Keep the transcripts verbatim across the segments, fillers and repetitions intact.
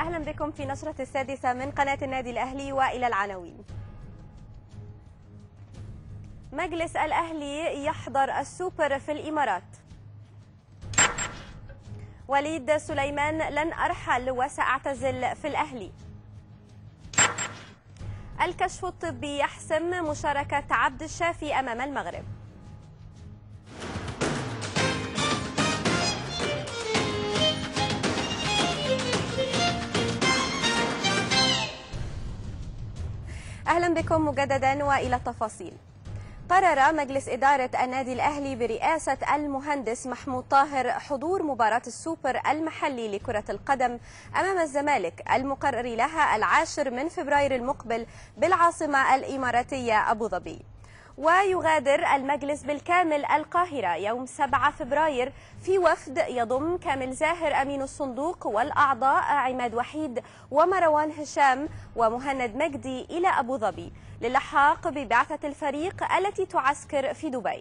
أهلا بكم في نشرة السادسة من قناة النادي الأهلي، وإلى العناوين. مجلس الأهلي يحضر السوبر في الإمارات. وليد سليمان: لن أرحل وسأعتزل في الأهلي. الكشف الطبي يحسم مشاركة عبد الشافي أمام المغرب. أهلا بكم مجددا وإلى التفاصيل. قرر مجلس إدارة النادي الأهلي برئاسة المهندس محمود طاهر حضور مباراة السوبر المحلي لكرة القدم أمام الزمالك المقرر لها العاشر من فبراير المقبل بالعاصمة الإماراتية أبو ظبي. ويغادر المجلس بالكامل القاهرة يوم سبعة فبراير في وفد يضم كامل زاهر أمين الصندوق والأعضاء عماد وحيد ومروان هشام ومهند مجدي إلى أبو ظبي للحاق ببعثة الفريق التي تعسكر في دبي.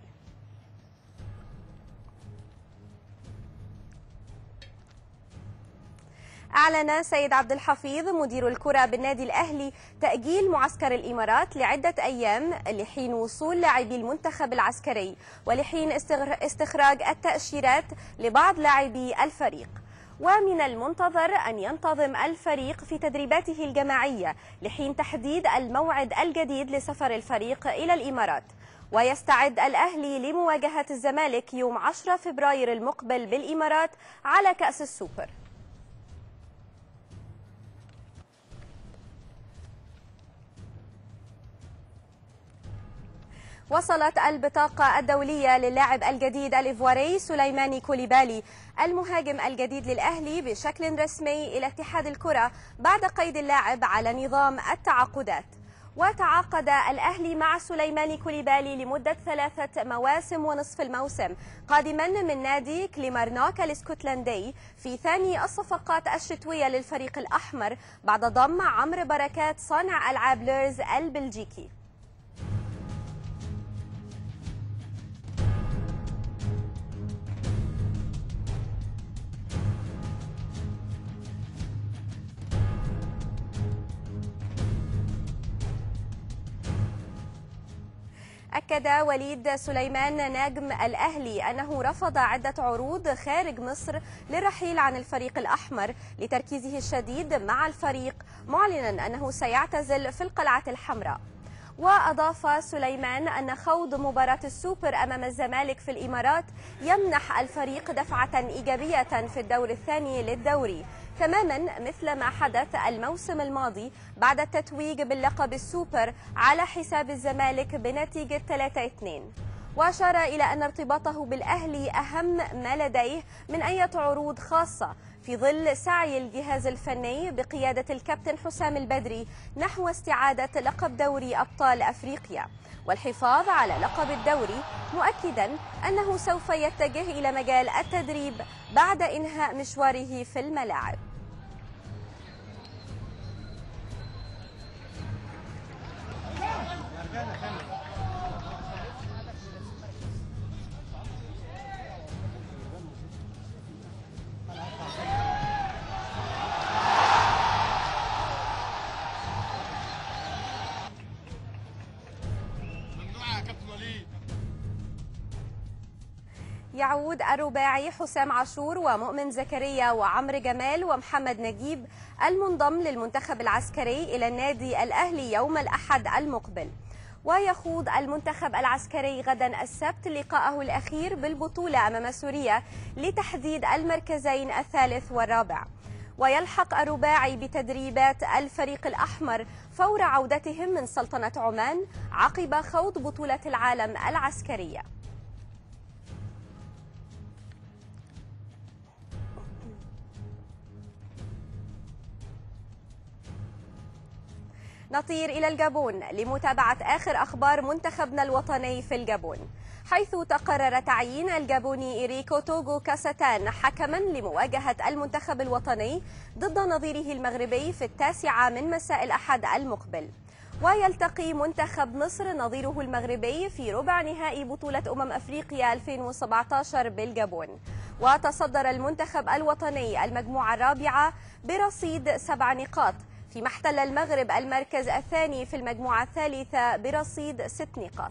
أعلن سيد عبد الحفيظ مدير الكرة بالنادي الأهلي تأجيل معسكر الإمارات لعدة أيام لحين وصول لاعبي المنتخب العسكري ولحين استخراج التأشيرات لبعض لاعبي الفريق. ومن المنتظر أن ينتظم الفريق في تدريباته الجماعية لحين تحديد الموعد الجديد لسفر الفريق إلى الإمارات. ويستعد الأهلي لمواجهة الزمالك يوم عشرة فبراير المقبل بالإمارات على كأس السوبر. وصلت البطاقة الدولية للاعب الجديد الإيفواري سليماني كوليبالي المهاجم الجديد للأهلي بشكل رسمي إلى اتحاد الكرة بعد قيد اللاعب على نظام التعاقدات. وتعاقد الأهلي مع سليماني كوليبالي لمدة ثلاثة مواسم ونصف الموسم قادما من نادي كليمارنوك الاسكتلندي في ثاني الصفقات الشتوية للفريق الأحمر بعد ضم عمرو بركات صانع ألعاب ليرز البلجيكي. أكد وليد سليمان نجم الأهلي أنه رفض عدة عروض خارج مصر للرحيل عن الفريق الأحمر لتركيزه الشديد مع الفريق، معلنا أنه سيعتزل في القلعة الحمراء. وأضاف سليمان أن خوض مباراة السوبر أمام الزمالك في الإمارات يمنح الفريق دفعة إيجابية في الدور الثاني للدوري، تماما مثل ما حدث الموسم الماضي بعد التتويج باللقب السوبر على حساب الزمالك بنتيجة ثلاثة اثنين. وأشار إلى أن ارتباطه بالأهلي أهم ما لديه من أي عروض خاصة في ظل سعي الجهاز الفني بقيادة الكابتن حسام البدري نحو استعادة لقب دوري أبطال أفريقيا والحفاظ على لقب الدوري، مؤكدا أنه سوف يتجه إلى مجال التدريب بعد إنهاء مشواره في الملاعب. يعود الرباعي حسام عاشور ومؤمن زكريا وعمرو جمال ومحمد نجيب المنضم للمنتخب العسكري إلى النادي الأهلي يوم الأحد المقبل. ويخوض المنتخب العسكري غدا السبت لقاءه الأخير بالبطولة أمام سوريا لتحديد المركزين الثالث والرابع. ويلحق الرباعي بتدريبات الفريق الأحمر فور عودتهم من سلطنة عمان عقب خوض بطولة العالم العسكرية. نطير إلى الجابون لمتابعة آخر أخبار منتخبنا الوطني في الجابون، حيث تقرر تعيين الجابوني إيريكو توغو كاساتان حكما لمواجهة المنتخب الوطني ضد نظيره المغربي في التاسعة من مساء الأحد المقبل. ويلتقي منتخب مصر نظيره المغربي في ربع نهائي بطولة أمم أفريقيا ألفين وسبعة عشر بالجابون. وتصدر المنتخب الوطني المجموعة الرابعة برصيد سبع نقاط، فيما احتل المغرب المركز الثاني في المجموعة الثالثة برصيد ست نقاط.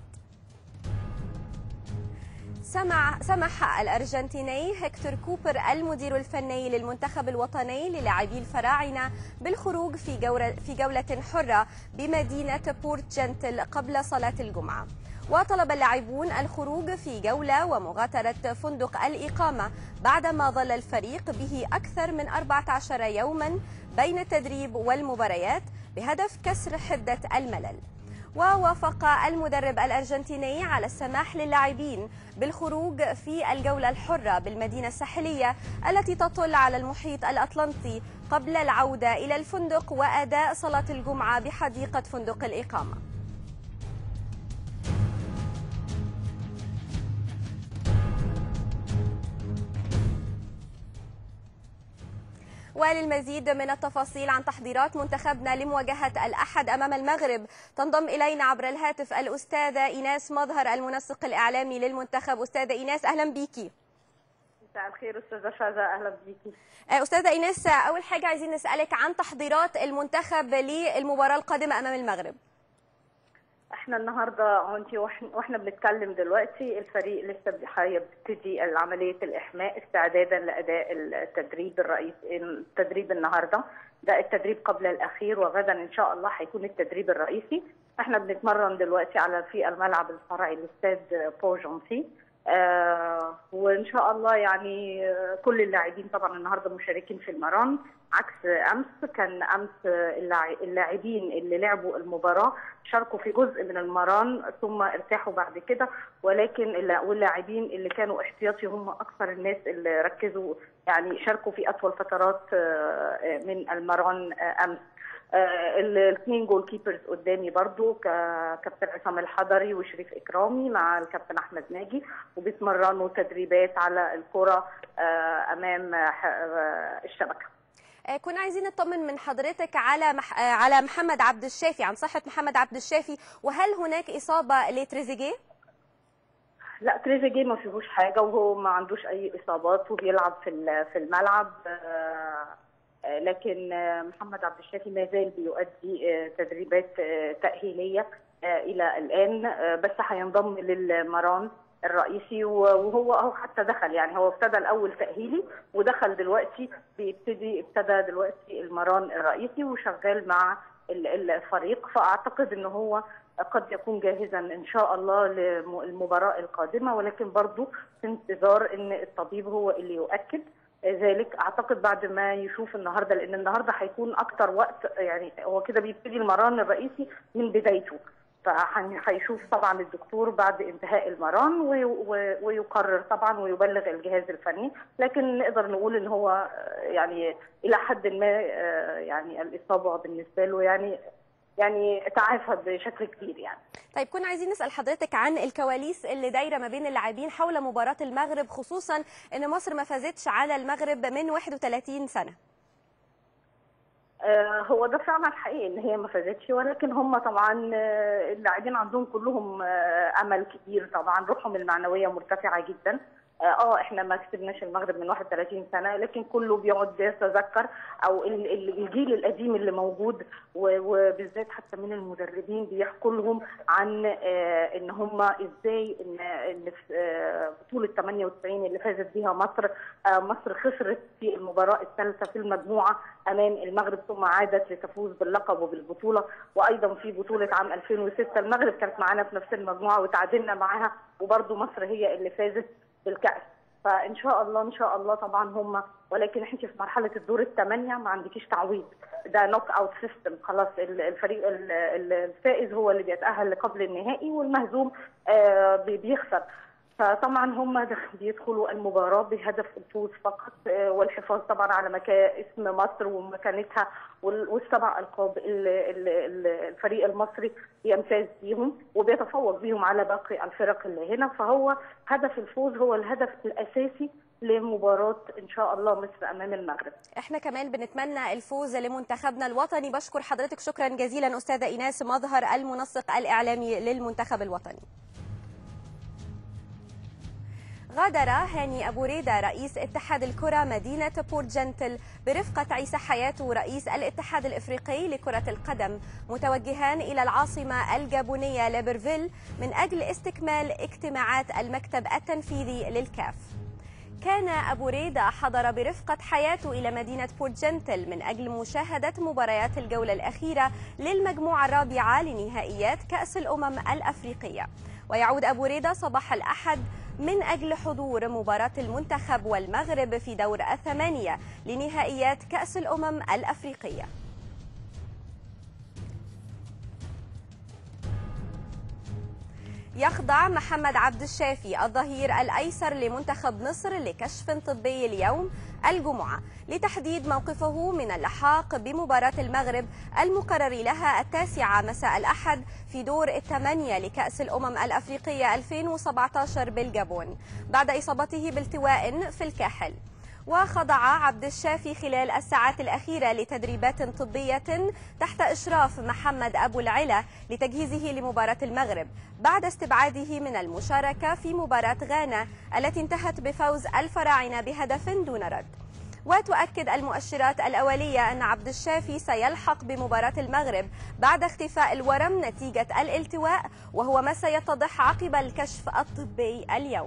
سمع سمح الأرجنتيني هيكتور كوبر المدير الفني للمنتخب الوطني للاعبي الفراعنة بالخروج في جولة في جولة حرة بمدينة بورت جنتل قبل صلاة الجمعة. وطلب اللاعبون الخروج في جولة ومغادرة فندق الإقامة بعدما ظل الفريق به أكثر من أربعة عشر يوما بين التدريب والمباريات بهدف كسر حدة الملل. ووافق المدرب الأرجنتيني على السماح للاعبين بالخروج في الجولة الحرة بالمدينة الساحلية التي تطل على المحيط الأطلنطي قبل العودة إلى الفندق وأداء صلاة الجمعة بحديقة فندق الإقامة. وللمزيد من التفاصيل عن تحضيرات منتخبنا لمواجهة الأحد أمام المغرب تنضم إلينا عبر الهاتف الأستاذة إيناس مظهر المنسق الإعلامي للمنتخب. أستاذة إيناس أهلا بيكي. مساء الخير أستاذة شاذة، أهلا بيكي. أستاذة إيناس، أول حاجة عايزين نسألك عن تحضيرات المنتخب للمباراة القادمة أمام المغرب. احنا النهارده انت واحنا بنتكلم دلوقتي الفريق لسه هيبتدي عمليه الاحماء استعدادا لاداء التدريب الرئيسي. التدريب النهارده ده التدريب قبل الاخير، وغدا ان شاء الله هيكون التدريب الرئيسي. احنا بنتمرن دلوقتي على في الملعب الفرعي لاستاد بورجونسي، آه وان شاء الله يعني كل اللاعبين طبعا النهارده مشاركين في المران، عكس امس. كان امس اللاعبين اللي لعبوا المباراه شاركوا في جزء من المران ثم ارتاحوا بعد كده، ولكن واللاعبين اللي كانوا احتياطي هم اكثر الناس اللي ركزوا، يعني شاركوا في اطول فترات من المران امس. الاثنين جول كيبرز قدامي برضو كابتن عصام الحضري وشريف اكرامي مع الكابتن احمد ناجي، وبيتمرنوا تدريبات على الكره امام الشبكه. كنا عايزين نطمن من حضرتك على مح... على محمد عبد الشافي، عن صحة محمد عبد الشافي، وهل هناك إصابة لتريزيجيه؟ لا، تريزيجيه ما فيهوش حاجة وهو ما عندوش أي إصابات وبيلعب في في الملعب، لكن محمد عبد الشافي ما زال بيؤدي تدريبات تأهيلية إلى الآن، بس هينضم للمران الرئيسي وهو اهو حتى دخل، يعني هو ابتدى الاول تاهيلي ودخل دلوقتي بيبتدي ابتدى دلوقتي المران الرئيسي وشغال مع الفريق، فاعتقد ان هو قد يكون جاهزا ان شاء الله للمباراه القادمه، ولكن برضه في انتظار ان الطبيب هو اللي يؤكد ذلك. اعتقد بعد ما يشوف النهارده، لان النهارده هيكون اكتر وقت، يعني هو كده بيبتدي المران الرئيسي من بدايته، فهيشوف طبعا الدكتور بعد انتهاء المران ويقرر طبعا ويبلغ الجهاز الفني، لكن نقدر نقول ان هو يعني الى حد ما يعني الاصابه بالنسبه له يعني يعني تعافى بشكل كبير يعني. طيب كنا عايزين نسال حضرتك عن الكواليس اللي دايره ما بين اللاعبين حول مباراه المغرب، خصوصا ان مصر ما فازتش على المغرب من واحد وثلاثين سنه. هو ده فعلا حقيقي ان هي ما فازتش، ولكن هم طبعا اللاعبين عندهم كلهم امل كبير، طبعا روحهم المعنويه مرتفعه جدا. اه احنا ما كسبناش المغرب من واحد وثلاثين سنه، لكن كله بيقعد يتذكر او الجيل القديم اللي موجود، وبالذات حتى من المدربين بيحكوا لهم عن ان هم ازاي ان ان في بطوله ثمانية وتسعين اللي فازت بيها مصر، مصر خسرت في المباراه الثالثه في المجموعه امام المغرب، ثم عادت لتفوز باللقب وبالبطوله. وايضا في بطوله عام ألفين وستة المغرب كانت معانا في نفس المجموعه وتعادلنا معاها، وبرده مصر هي اللي فازت بالكأس. فان شاء الله ان شاء الله طبعا هم، ولكن احنا في مرحله الدور الثمانيه ما عندكيش تعويض، ده نوك اوت سيستم خلاص. الفريق الفائز هو اللي بيتاهل قبل النهائي والمهزوم بيخسر. فطبعا هم بيدخلوا المباراه بهدف الفوز فقط، والحفاظ طبعا على مكان اسم مصر ومكانتها والسبع القاب الفريق المصري يمتاز بيهم وبيتفوق بيهم على باقي الفرق اللي هنا. فهو هدف الفوز هو الهدف الاساسي لمباراه ان شاء الله مصر امام المغرب. احنا كمان بنتمنى الفوز لمنتخبنا الوطني. بشكر حضرتك شكرا جزيلا استاذه ايناس مظهر المنسق الاعلامي للمنتخب الوطني. غادر هاني أبو ريدة رئيس اتحاد الكرة مدينة بورت جنتل برفقة عيسى حياته رئيس الاتحاد الإفريقي لكرة القدم متوجهان إلى العاصمة الجابونية ليبرفيل من أجل استكمال اجتماعات المكتب التنفيذي للكاف. كان أبو ريدة حضر برفقة حياته إلى مدينة بورت جنتل من أجل مشاهدة مباريات الجولة الأخيرة للمجموعة الرابعة لنهائيات كأس الأمم الأفريقية. ويعود أبو ريدة صباح الأحد من أجل حضور مباراة المنتخب والمغرب في دور الثمانية لنهائيات كأس الأمم الأفريقية. يخضع محمد عبد الشافي الظهير الأيسر لمنتخب مصر لكشف طبي اليوم الجمعة لتحديد موقفه من اللحاق بمباراة المغرب المقرر لها التاسعة مساء الأحد في دور الثمانية لكأس الأمم الأفريقية ألفين وسبعة عشر بالجابون بعد إصابته بالتواء في الكاحل. وخضع عبد الشافي خلال الساعات الأخيرة لتدريبات طبية تحت إشراف محمد أبو العلا لتجهيزه لمباراة المغرب بعد استبعاده من المشاركة في مباراة غانا التي انتهت بفوز الفراعنة بهدف دون رد. وتؤكد المؤشرات الأولية أن عبد الشافي سيلحق بمباراة المغرب بعد اختفاء الورم نتيجة الالتواء، وهو ما سيتضح عقب الكشف الطبي اليوم.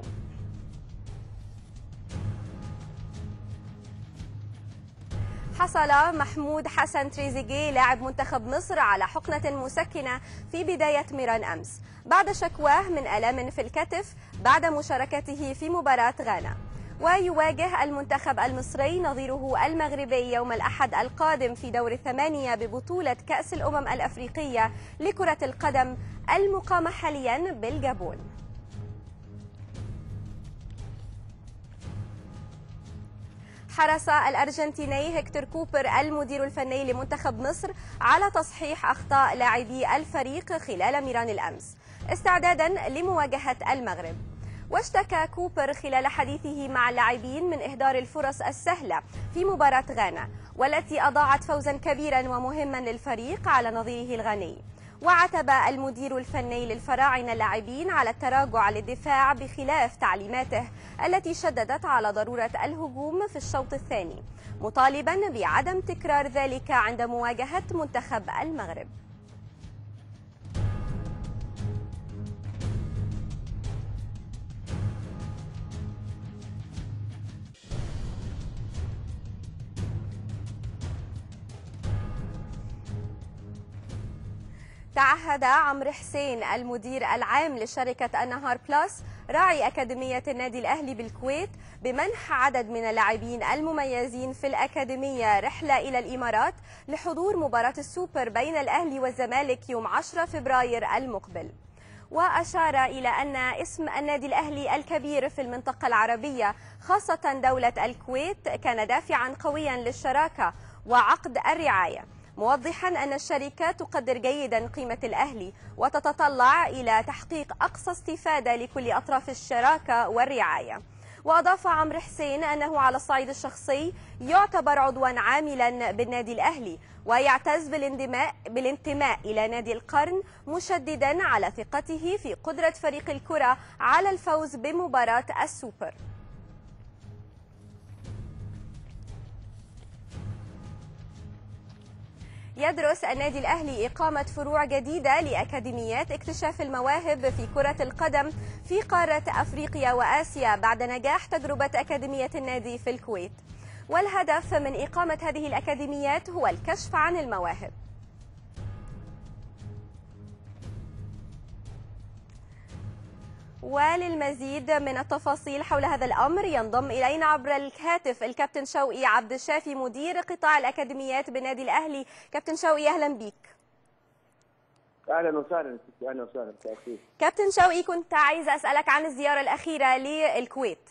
حصل محمود حسن تريزيجيه لاعب منتخب مصر على حقنة مسكنة في بداية ميران أمس بعد شكواه من آلام في الكتف بعد مشاركته في مباراة غانا. ويواجه المنتخب المصري نظيره المغربي يوم الأحد القادم في دور الثمانية ببطولة كأس الأمم الأفريقية لكرة القدم المقامة حاليا بالجابون. حرص الأرجنتيني هيكتور كوبر المدير الفني لمنتخب مصر على تصحيح أخطاء لاعبي الفريق خلال ميران الأمس استعدادا لمواجهة المغرب. واشتكى كوبر خلال حديثه مع اللاعبين من إهدار الفرص السهلة في مباراة غانا والتي أضاعت فوزا كبيرا ومهما للفريق على نظيره الغاني. وعتب المدير الفني للفراعنة اللاعبين على التراجع للدفاع بخلاف تعليماته التي شددت على ضرورة الهجوم في الشوط الثاني، مطالبا بعدم تكرار ذلك عند مواجهة منتخب المغرب. تعهد عمرو حسين المدير العام لشركة النهار بلس راعي أكاديمية النادي الأهلي بالكويت بمنح عدد من اللاعبين المميزين في الأكاديمية رحلة إلى الإمارات لحضور مباراة السوبر بين الأهلي والزمالك يوم عشرة فبراير المقبل. وأشار إلى أن اسم النادي الأهلي الكبير في المنطقة العربية خاصة دولة الكويت كان دافعا قويا للشراكة وعقد الرعاية، موضحا أن الشركة تقدر جيدا قيمة الأهلي وتتطلع إلى تحقيق أقصى استفادة لكل أطراف الشراكة والرعاية. وأضاف عمرو حسين أنه على الصعيد الشخصي يعتبر عضوا عاملا بالنادي الأهلي ويعتز بالانتماء بالانتماء إلى نادي القرن، مشددا على ثقته في قدرة فريق الكرة على الفوز بمباراة السوبر. يدرس النادي الأهلي إقامة فروع جديدة لأكاديميات اكتشاف المواهب في كرة القدم في قارة أفريقيا وآسيا بعد نجاح تجربة أكاديمية النادي في الكويت. والهدف من إقامة هذه الأكاديميات هو الكشف عن المواهب. وللمزيد من التفاصيل حول هذا الأمر ينضم إلينا عبر الهاتف الكابتن شوقي عبد الشافي مدير قطاع الأكاديميات بالنادي الأهلي. كابتن شوقي أهلا بيك. اهلا وسهلا. اهلا وسهلا. كابتن شوقي، كنت عايزه اسالك عن الزياره الاخيره للكويت.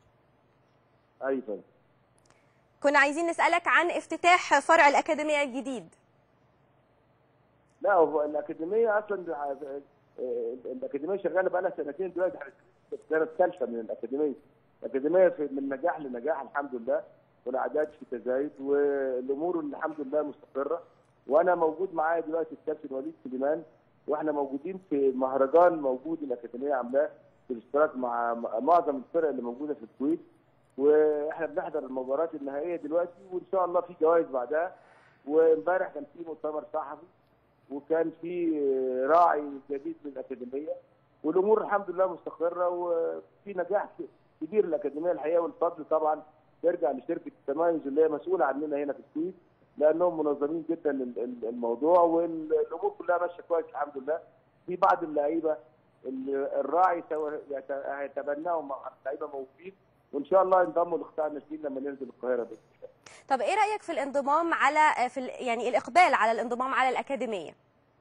ايوه. كنا عايزين نسالك عن افتتاح فرع الاكاديميه الجديد. لا، هو الاكاديميه اصلا الاكاديميه شغاله بقى لها سنتين دلوقتي، السنه الثالثه من الاكاديميه. الاكاديميه من نجاح لنجاح الحمد لله، والاعداد في تزايد والامور الحمد لله مستقره. وانا موجود معايا دلوقتي الكابتن وليد سليمان، واحنا موجودين في مهرجان موجود الاكاديميه عاملاه بالاشتراك مع معظم الفرق اللي موجوده في الكويت، واحنا بنحضر المباريات النهائيه دلوقتي، وان شاء الله في جوائز بعدها. وامبارح كان في مؤتمر صحفي، وكان في راعي جديد للاكاديميه، والامور الحمد لله مستقره، وفي نجاح كبير للاكاديميه الحقيقه. والفضل طبعا يرجع لشركه التميز اللي هي مسؤوله عننا هنا في الكويت، لانهم منظمين جدا الموضوع، والامور كلها ماشيه كويس الحمد لله. في بعض اللعيبه الراعي هيتبناهم مع اللعيبه موجودين، وان شاء الله ينضموا لقطاع الناشئين لما ننزل القاهره باذن الله. طب ايه رايك في الانضمام على في يعني الاقبال على الانضمام على الاكاديميه؟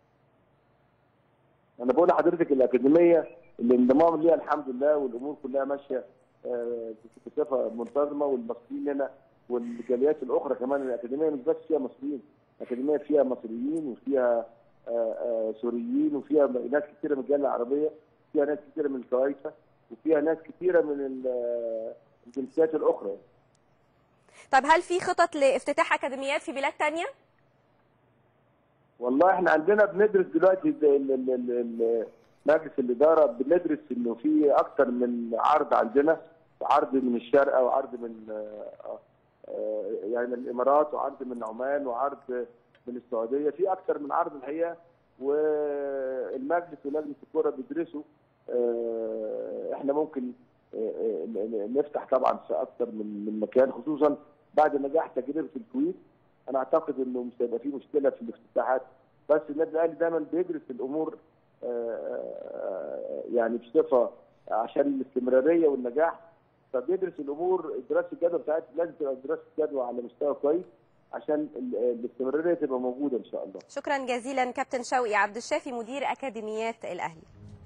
انا بقول لحضرتك الاكاديميه الانضمام ليها الحمد لله، والامور كلها ماشيه بصفه منتظمه، والمصريين هنا والجاليات الاخرى كمان. الاكاديميه مش بس فيها مصريين، الاكاديميه فيها مصريين وفيها سوريين، وفيها ناس كثيره من الجاليه العربيه، فيها ناس كثيره من الكويسه، وفيها ناس كثيره من الجنسيات الاخرى. طب هل في خطط لافتتاح اكاديميات في بلاد ثانيه؟ والله احنا عندنا بندرس دلوقتي مجلس الاداره، بندرس انه في اكثر من عرض عندنا، عرض من الشارقه وعرض من يعني من الامارات وعرض من عمان وعرض من السعوديه، في اكثر من عرض الحقيقه. والمجلس ولجنه الكوره بيدرسوا احنا ممكن نفتح طبعا في اكثر من من مكان، خصوصا بعد نجاح تجربه الكويت. انا اعتقد انه مش هيبقى في مشكله في الافتتاحات، بس النادي الاهلي دايما بيدرس الامور يعني بصفه عشان الاستمراريه والنجاح، فبيدرس الامور. دراسه الجدوى بتاعتها لازم تبقى دراسه جدوى على مستوى كويس عشان الاستمراريه تبقى موجوده ان شاء الله. شكرا جزيلا كابتن شوقي عبد الشافي مدير اكاديميات الاهلي.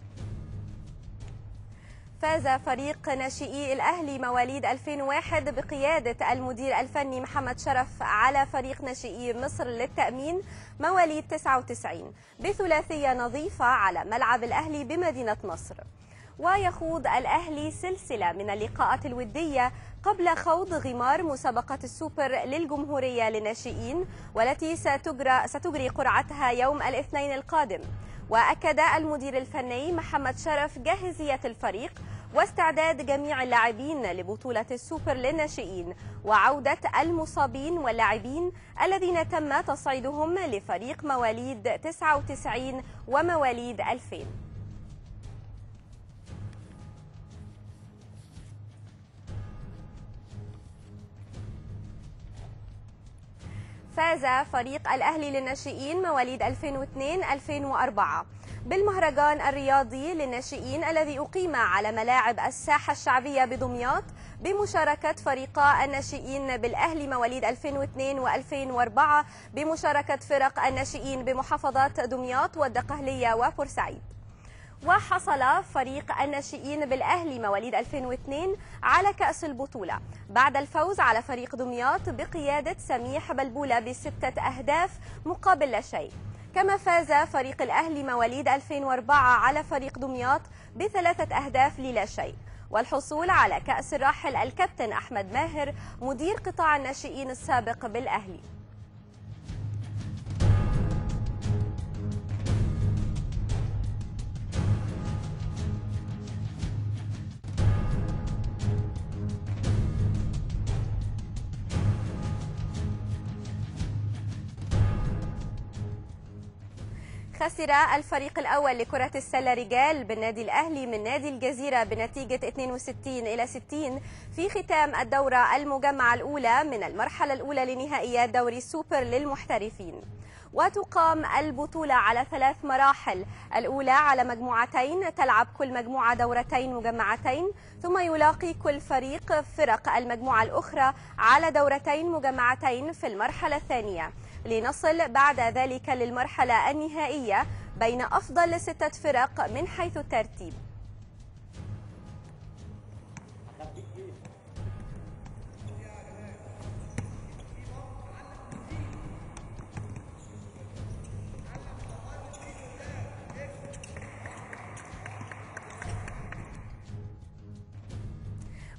فاز فريق ناشئي الأهلي مواليد ألفين وواحد بقيادة المدير الفني محمد شرف على فريق ناشئي مصر للتأمين مواليد تسعة وتسعين بثلاثية نظيفة على ملعب الأهلي بمدينة نصر. ويخوض الأهلي سلسلة من اللقاءات الودية قبل خوض غمار مسابقة السوبر للجمهورية للناشئين، والتي ستجرى ستجري قرعتها يوم الاثنين القادم. وأكد المدير الفني محمد شرف جاهزية الفريق واستعداد جميع اللاعبين لبطولة السوبر للناشئين، وعودة المصابين واللاعبين الذين تم تصعيدهم لفريق مواليد تسعة وتسعين ومواليد ألفين. فاز فريق الأهلي للناشئين مواليد ألفين واثنين ألفين وأربعة بالمهرجان الرياضي للناشئين الذي أقيم على ملاعب الساحة الشعبية بدمياط بمشاركة فريقا الناشئين بالأهلي مواليد ألفين واثنين وألفين وأربعة بمشاركة فرق الناشئين بمحافظات دمياط والدقهلية وبورسعيد. وحصل فريق الناشئين بالأهلي مواليد ألفين واثنين على كأس البطولة بعد الفوز على فريق دمياط بقيادة سميح بلبولة بستة أهداف مقابل لا شيء. كما فاز فريق الأهلي مواليد ألفين وأربعة على فريق دمياط بثلاثة أهداف للا شيء، والحصول على كأس الراحل الكابتن أحمد ماهر مدير قطاع الناشئين السابق بالأهلي. خسر الفريق الأول لكرة السلة رجال بالنادي الأهلي من نادي الجزيرة بنتيجة اثنين وستين إلى ستين في ختام الدورة المجمعة الأولى من المرحلة الأولى لنهائيات دوري السوبر للمحترفين. وتقام البطولة على ثلاث مراحل، الأولى على مجموعتين تلعب كل مجموعة دورتين مجمعتين، ثم يلاقي كل فريق فرق المجموعة الأخرى على دورتين مجمعتين في المرحلة الثانية، لنصل بعد ذلك للمرحلة النهائية بين أفضل ستة فرق من حيث الترتيب.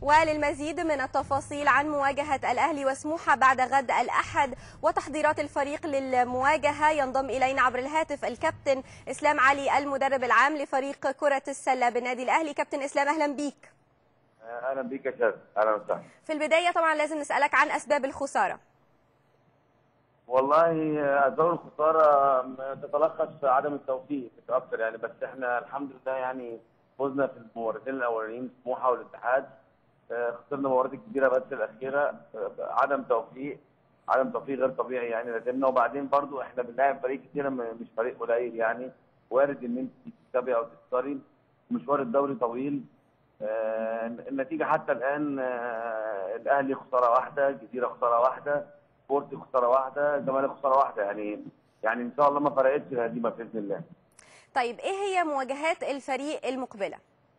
وللمزيد من التفاصيل عن مواجهة الأهلي وسموحة بعد غد الأحد وتحضيرات الفريق للمواجهة ينضم إلينا عبر الهاتف الكابتن إسلام علي المدرب العام لفريق كرة السلة بالنادي الأهلي. كابتن إسلام أهلا بيك. اهلا بيك يا شاذ، اهلا وسهلا. في البداية طبعا لازم نسألك عن أسباب الخسارة. والله اسباب الخساره تتلخص في عدم التوفيق مش اكتر يعني، بس احنا الحمد لله يعني فزنا في المباراتين الاولانيين سموحه والاتحاد، خسرنا المباريات الكبيره بس الاخيره عدم توفيق عدم توفيق غير طبيعي يعني لازمنا. وبعدين برضو احنا بنلاعب فريق كتير مش فريق قليل يعني، وارد ان انت تكسبي او تخسري، مشوار الدوري طويل. آه النتيجه حتى الان آه الاهلي خساره واحده، الجزيره خساره واحده، سبورت خساره واحده، الزمالك خساره واحده، يعني يعني ان شاء الله ما فرقتش الهزيمه باذن الله. طيب ايه هي مواجهات الفريق المقبله؟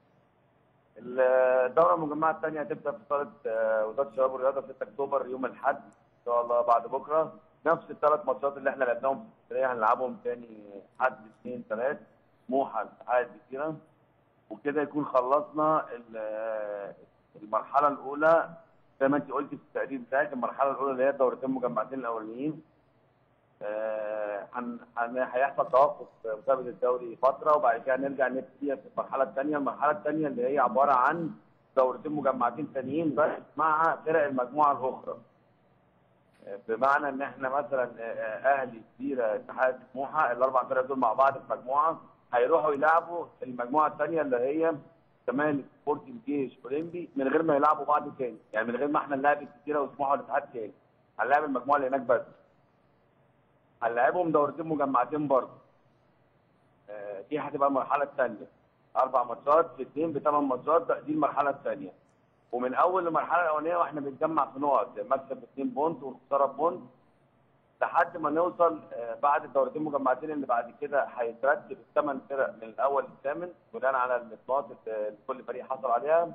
الدوره المجمعه الثانيه هتبدا في صاله وزاره الشباب والرياضه في ستة اكتوبر يوم الاحد ان شاء الله بعد بكره. نفس الثلاث ماتشات اللي احنا لعبناهم في اسكندريه هنلعبهم ثاني حد اثنين ثلاث، سموحه الاتحاد الجزيره، وكده يكون خلصنا المرحله الاولى زي ما انت قلتي في التقرير بتاعك. المرحله الاولى اللي هي الدورتين المجمعتين الاولانيين هن هيحصل توقف مسابقه الدوري فتره، وبعد كده نرجع نبتدي في المرحله الثانيه. المرحله الثانيه اللي هي عباره عن دورتين مجمعتين ثانيين بس مع فرق المجموعه الاخرى، بمعنى ان احنا مثلا اهلي جزيره اتحاد سموحه الاربع فرق دول مع بعض في مجموعه هيروحوا يلعبوا المجموعه الثانيه اللي هي كمان سبورتنج جيش اولمبي من غير ما يلعبوا بعض تاني، يعني من غير ما احنا نلعب الجزيره وسموحه والاتحاد تاني، هنلعب المجموعه اللي هناك بس. هنلعبهم دورتين مجمعتين برضه. آه دي هتبقى المرحله الثانيه. اربع ماتشات في اثنين بثمان ماتشات، دي المرحله الثانيه. ومن اول المرحله الاولانيه واحنا بنجمع في نقط، مكسب اثنين بونت والخساره بونت، لحد ما نوصل آه بعد الدورتين المجمعتين اللي بعد كده هيترتب الثمان فرق من الاول للثامن بناء على النقاط اللي كل فريق حصل عليها.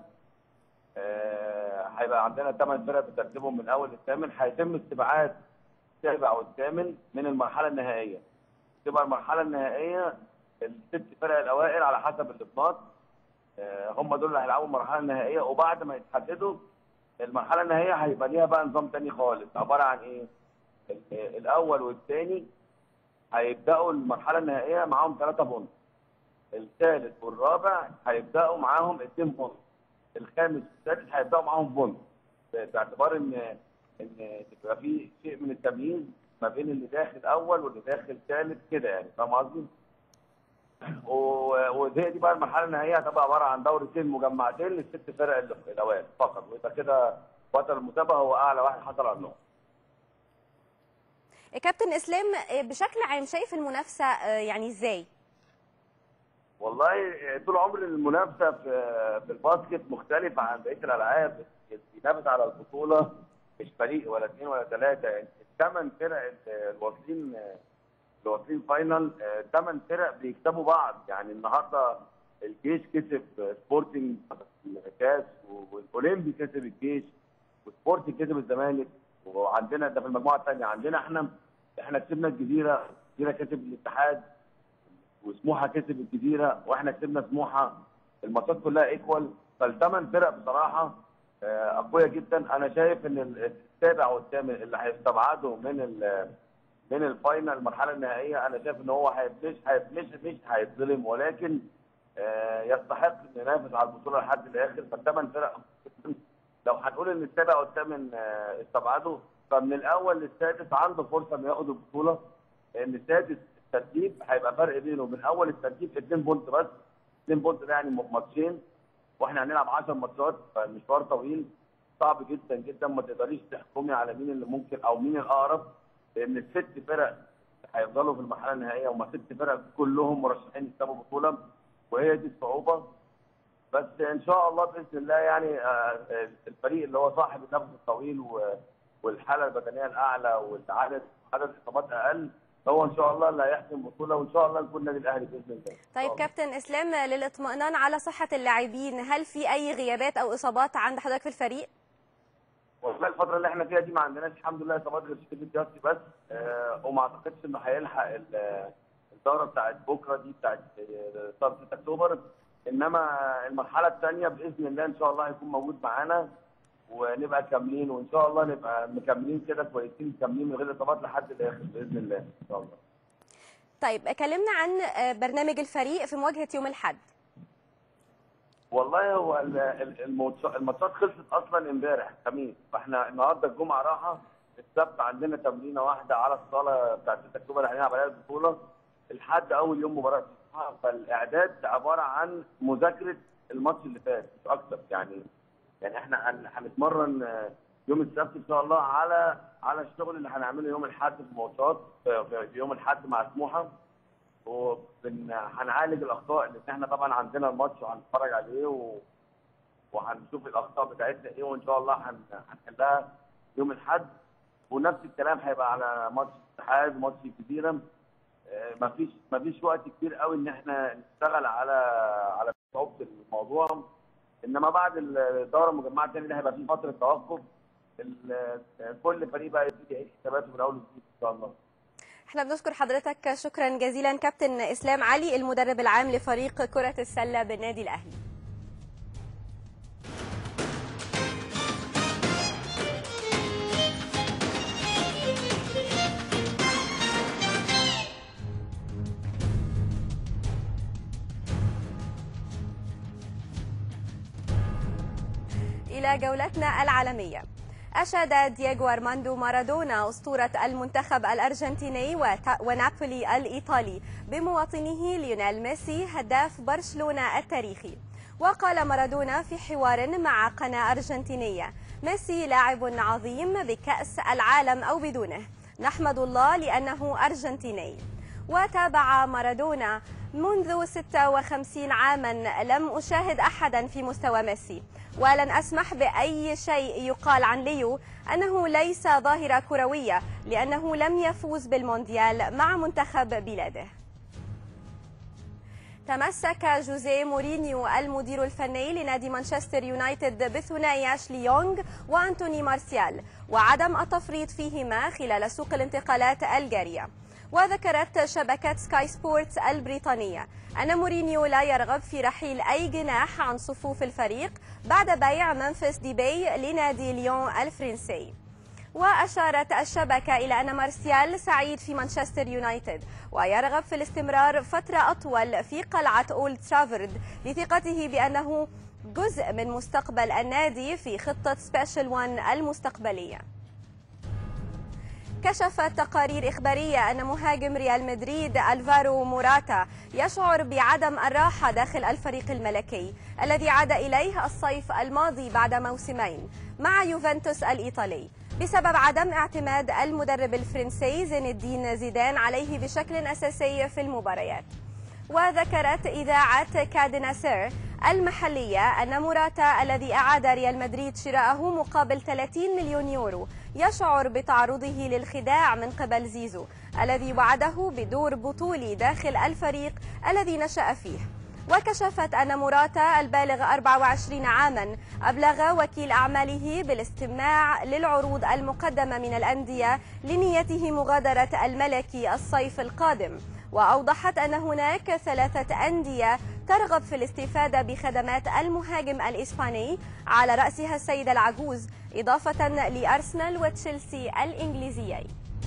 آه هيبقى عندنا ثمان فرق بترتيبهم من الاول للثامن، هيتم استبعاد السابع والثامن من المرحله النهائيه. تبقى المرحله النهائيه الست فرق الاوائل على حسب النقاط، آه هم دول اللي هيلعبوا المرحله النهائيه. وبعد ما يتحددوا المرحله النهائيه هيبقى ليها بقى نظام ثاني خالص، عباره عن ايه؟ الاول والثاني هيبداوا المرحله النهائيه معاهم ثلاثه بونت، الثالث والرابع هيبداوا معاهم اثنين بونت، الخامس والسادس هيبداوا معاهم بونت، باعتبار ان ان تبقى في شيء من التمييز ما بين اللي داخل اول واللي داخل ثالث كده، يعني فاهم قصدي؟ وهي دي بقى المرحله النهائيه هتبقى عباره عن دورتين مجمعتين للست فرق الاوائل فقط، ويبقى كده بطل المسابقه هو اعلى واحد حصل على النقط. كابتن اسلام بشكل عام شايف المنافسه يعني ازاي؟ والله طول عمر المنافسه في في الباسكت مختلفه عن بقيه الالعاب، بينافس على البطوله مش فريق ولا اثنين ولا ثلاثه، يعني الثمان فرق الواصلين اللي واصلين فاينل ثمان فرق بيكسبوا بعض، يعني النهارده الجيش كسب سبورتنج كاس، والاولمبي كسب الجيش، وسبورتنج كسب الزمالك، وعندنا ده في المجموعه الثانيه عندنا احنا احنا كسبنا الجزيره، الجزيره كسب الاتحاد، وسموحه كسب الجزيره، واحنا كسبنا سموحه، الماتشات كلها ايكوال، فالثمان فرق بصراحه اقوياء جدا. انا شايف ان السابع والثامن اللي هيستبعدوا من ال من الفاينل المرحله النهائيه، انا شايف ان هو هيفلش هيفلش مش هيتظلم، ولكن يستحق انه ينافس على البطوله لحد الاخر. فالثمان فرق لو هنقول ان السابع والثامن استبعدوا، فمن الاول للسادس عنده فرصه انه ياخد البطوله، لان السادس الترتيب هيبقى فرق بينه وبين اول الترتيب اثنين بونت بس، اثنين بونت ده يعني ماتشين، واحنا هنلعب عشر ماتشات، فالمشوار طويل صعب جدا جدا، ما تقدريش تحكمي على مين اللي ممكن او مين الاقرب، لان الست فرق هيفضلوا في المرحله النهائيه، وما ست فرق كلهم مرشحين يكسبوا بطوله، وهي دي الصعوبه. بس ان شاء الله باذن الله يعني الفريق اللي هو صاحب النفس الطويل والحاله البدنيه الاعلى والعدد عدد اصابات اقل هو ان شاء الله اللي هيحسم بطوله، وان شاء الله نكون نادي الاهلي باذن الله. طيب كابتن اسلام، للاطمئنان على صحه اللاعبين، هل في اي غيابات او اصابات عند حضرتك في الفريق؟ والله الفتره اللي احنا فيها دي ما عندناش الحمد لله اصابات غير شريف الجاستي بس، آه وما اعتقدش انه هيلحق الدوره بتاعت بكره دي بتاعت ستة اكتوبر، انما المرحله الثانيه باذن الله ان شاء الله هيكون موجود معانا ونبقى كاملين، وان شاء الله نبقى مكملين كده كويسين كاملين من غير اصابات لحد الاخر باذن الله ان شاء الله. طيب كلمنا عن برنامج الفريق في مواجهه يوم الاحد. والله هو الماتشات خلصت اصلا امبارح خميس، فاحنا النهارده الجمعه راحه، السبت عندنا تمرينه واحده على الصاله بتاعت ستة اكتوبر اللي هنلعب عليها البطوله، الحد اول يوم مباراه، فالاعداد عباره عن مذاكره الماتش اللي فات مش اكتر. يعني يعني احنا هنتمرن يوم السبت ان شاء الله على على الشغل اللي هنعمله يوم الاحد في الماتشات في يوم الاحد مع سموحه، وهنعالج الاخطاء اللي احنا طبعا عندنا الماتش وهنتفرج عليه و... وهنشوف الاخطاء بتاعتنا ايه، وان شاء الله هنحلها يوم الاحد. ونفس الكلام هيبقى على ماتش الاتحاد وماتش الجزيره. مفيش مفيش وقت كبير قوي ان احنا نشتغل على على صعوبه الموضوع، انما بعد الدوره المجمعه الثانيه دي هيبقى في فتره توقف، كل فريق بقى يبتدي يعيش حساباته من اول وجديد ان شاء الله. احنا بنشكر حضرتك شكرا جزيلا كابتن اسلام علي المدرب العام لفريق كرة السلة بالنادي الاهلي. إلى جولتنا العالمية. أشاد دييغو أرماندو مارادونا أسطورة المنتخب الأرجنتيني ونابولي الإيطالي بمواطنه ليونيل ميسي هداف برشلونة التاريخي. وقال مارادونا في حوار مع قناة أرجنتينية: ميسي لاعب عظيم بكأس العالم أو بدونه، نحمد الله لأنه أرجنتيني. وتابع مارادونا: منذ ستة وخمسين عاما لم أشاهد أحدا في مستوى ميسي، ولن أسمح بأي شيء يقال عن ليو أنه ليس ظاهرة كروية لأنه لم يفوز بالمونديال مع منتخب بلاده. تمسك جوزيه مورينيو المدير الفني لنادي مانشستر يونايتد بثنائي أشلي يونغ وأنتوني مارسيال وعدم التفريط فيهما خلال سوق الانتقالات الجارية. وذكرت شبكة سكاي سبورتس البريطانية أن مورينيو لا يرغب في رحيل أي جناح عن صفوف الفريق بعد بيع منفس ديباي لنادي ليون الفرنسي. وأشارت الشبكة إلى أن مارسيال سعيد في مانشستر يونايتد ويرغب في الاستمرار فترة أطول في قلعة أولد ترافورد لثقته بأنه جزء من مستقبل النادي في خطة سبيشال وان المستقبلية. كشفت تقارير إخبارية أن مهاجم ريال مدريد ألفارو موراتا يشعر بعدم الراحة داخل الفريق الملكي الذي عاد إليه الصيف الماضي بعد موسمين مع يوفنتوس الإيطالي بسبب عدم اعتماد المدرب الفرنسي زين الدين زيدان عليه بشكل أساسي في المباريات. وذكرت إذاعة كادنا سير المحلية أن موراتا الذي أعاد ريال مدريد شراءه مقابل ثلاثين مليون يورو يشعر بتعرضه للخداع من قبل زيزو الذي وعده بدور بطولي داخل الفريق الذي نشأ فيه. وكشفت أن موراتا البالغ أربعة وعشرين عاما أبلغ وكيل أعماله بالاستماع للعروض المقدمة من الأندية لنيته مغادرة الملكي الصيف القادم. وأوضحت أن هناك ثلاثة أندية ترغب في الاستفادة بخدمات المهاجم الإسباني على رأسها السيدة العجوز إضافة لأرسنال وتشيلسي الإنجليزيين.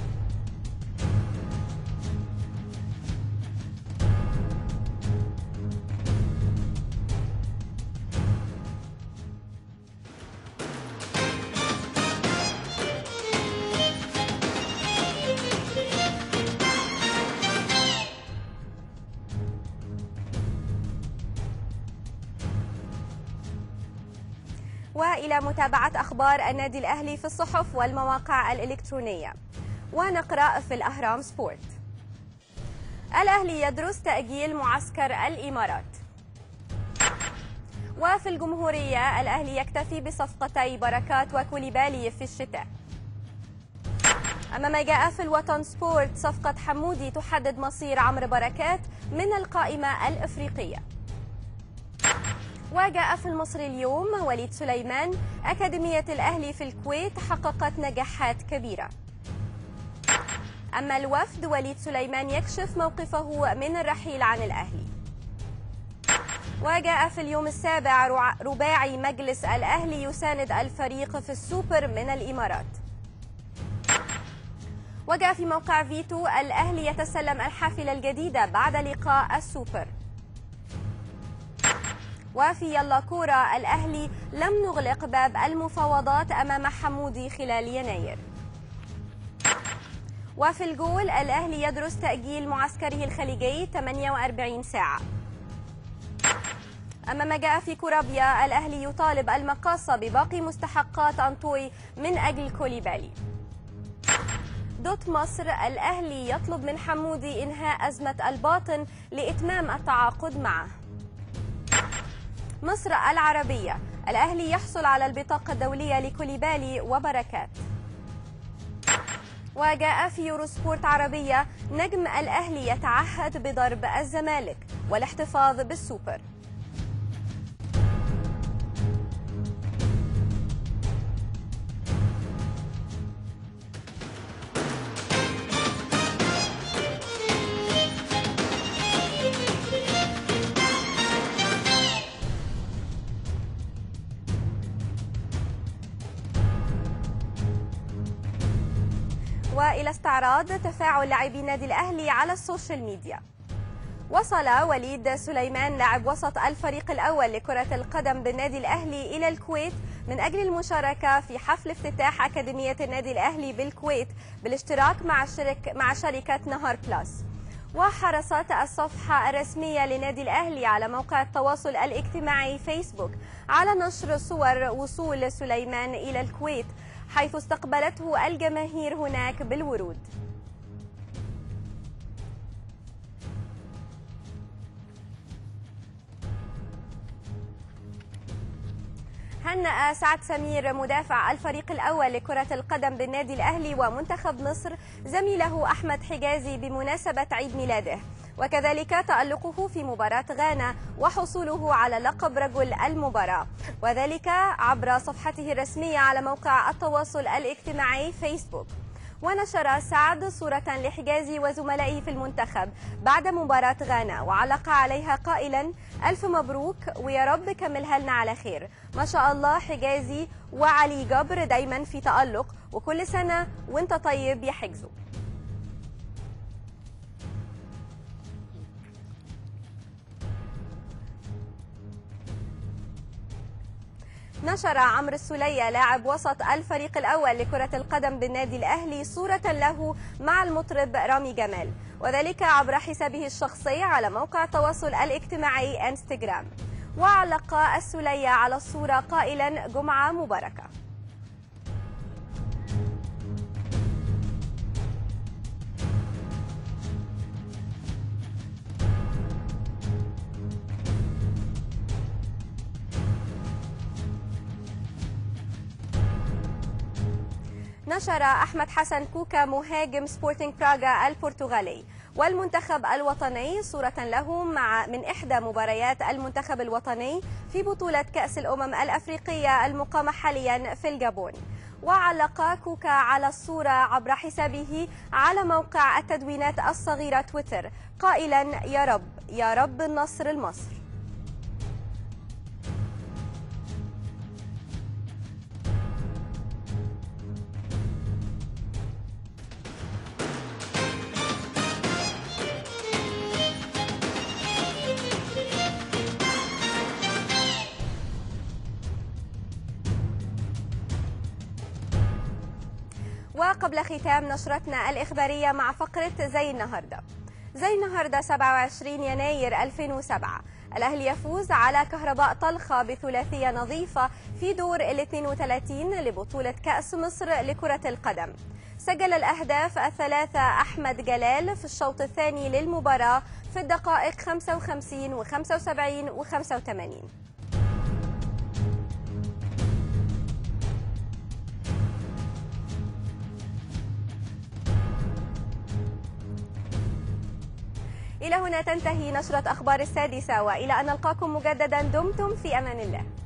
وإلى متابعة أخبار النادي الأهلي في الصحف والمواقع الإلكترونية، ونقرأ في الأهرام سبورت: الأهلي يدرس تأجيل معسكر الإمارات. وفي الجمهورية: الأهلي يكتفي بصفقتي بركات وكوليبالي في الشتاء. أما ما جاء في الوطن سبورت: صفقة حمودي تحدد مصير عمرو بركات من القائمة الإفريقية. وجاء في المصري اليوم: وليد سليمان أكاديمية الأهلي في الكويت حققت نجاحات كبيرة. أما الوفد: وليد سليمان يكشف موقفه من الرحيل عن الأهلي. وجاء في اليوم السابع رباعي مجلس الأهلي يساند الفريق في السوبر من الإمارات. وجاء في موقع فيتو الأهلي يتسلم الحافلة الجديدة بعد لقاء السوبر. وفي يلا كورة الأهلي لم نغلق باب المفاوضات أمام حمودي خلال يناير. وفي الجول الأهلي يدرس تأجيل معسكره الخليجي ثمانية وأربعين ساعة. أما ما جاء في كورابيا الأهلي يطالب المقاصة بباقي مستحقات أنطوي من أجل كوليبالي. دوت مصر الأهلي يطلب من حمودي إنهاء أزمة الباطن لإتمام التعاقد معه. مصر العربية الأهلي يحصل على البطاقة الدولية لكوليبالي وبركات. وجاء في يورو سبورت عربية نجم الأهلي يتعهد بضرب الزمالك والاحتفاظ بالسوبر. وإلى استعراض تفاعل لاعبي النادي الأهلي على السوشيال ميديا. وصل وليد سليمان لاعب وسط الفريق الأول لكرة القدم بالنادي الأهلي إلى الكويت من أجل المشاركة في حفل افتتاح أكاديمية النادي الأهلي بالكويت بالاشتراك مع شرك مع شركة نهار بلاس. وحرصت الصفحة الرسمية لنادي الأهلي على موقع التواصل الاجتماعي فيسبوك على نشر صور وصول سليمان إلى الكويت، حيث استقبلته الجماهير هناك بالورود. هنأ سعد سمير مدافع الفريق الأول لكرة القدم بالنادي الأهلي ومنتخب مصر زميله أحمد حجازي بمناسبة عيد ميلاده، وكذلك تألقه في مباراة غانا وحصوله على لقب رجل المباراة، وذلك عبر صفحته الرسمية على موقع التواصل الاجتماعي فيسبوك. ونشر سعد صورة لحجازي وزملائه في المنتخب بعد مباراة غانا وعلق عليها قائلا: ألف مبروك ويا رب كملها لنا على خير، ما شاء الله حجازي وعلي جبر دايما في تألق، وكل سنة وانت طيب يا حجزو. نشر عمرو السولية لاعب وسط الفريق الأول لكرة القدم بالنادي الأهلي صورة له مع المطرب رامي جمال، وذلك عبر حسابه الشخصي على موقع التواصل الاجتماعي انستغرام. وعلق السولية على الصورة قائلا: جمعة مباركة. نشر أحمد حسن كوكا مهاجم سبورتينغ براغا البرتغالي والمنتخب الوطني صورة له مع من إحدى مباريات المنتخب الوطني في بطولة كأس الأمم الأفريقية المقامة حاليا في الجابون. وعلق كوكا على الصورة عبر حسابه على موقع التدوينات الصغيرة تويتر قائلا: يا رب يا رب النصر لمصر. وقبل ختام نشرتنا الإخبارية مع فقرة زي النهاردة. زي النهاردة سبعة وعشرين يناير ألفين وسبعة الأهلي يفوز على كهرباء طلخة بثلاثية نظيفة في دور ال اثنين وثلاثين لبطولة كأس مصر لكرة القدم. سجل الأهداف الثلاثة أحمد جلال في الشوط الثاني للمباراة في الدقائق خمسة وخمسين وخمسة وسبعين وخمسة وثمانين. إلى هنا تنتهي نشرة أخبار السادسة، وإلى أن نلقاكم مجددا دمتم في أمان الله.